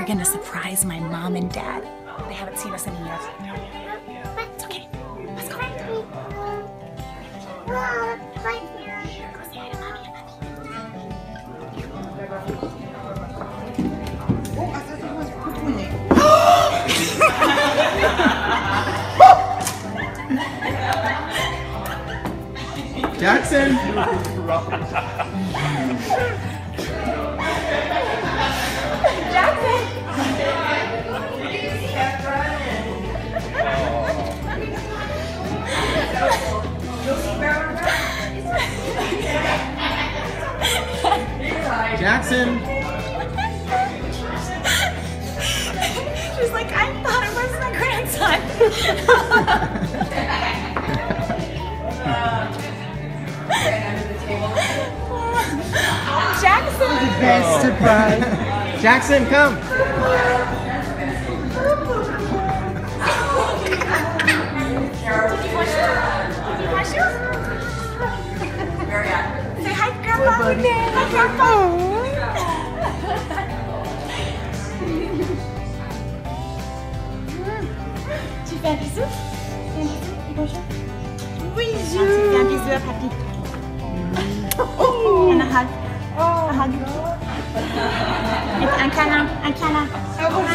gonna surprise my mom and dad. They haven't seen us in a year. It's okay. Let's go. Go say hi to mommy and Oh, I thought it was Pupuni. Jackson! Jackson! she's like, I thought it was my grandson. Jackson! Best surprise! Jackson, come! Say hi, Grandpa. Hi, Grandpa. Tu fais un bisou? Bonjour. Bisous. Tu fais un bisou à papy. And a hug. A hug. Un câlin. Un câlin.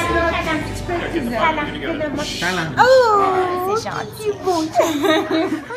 Câlin. Oh, c'est gentil.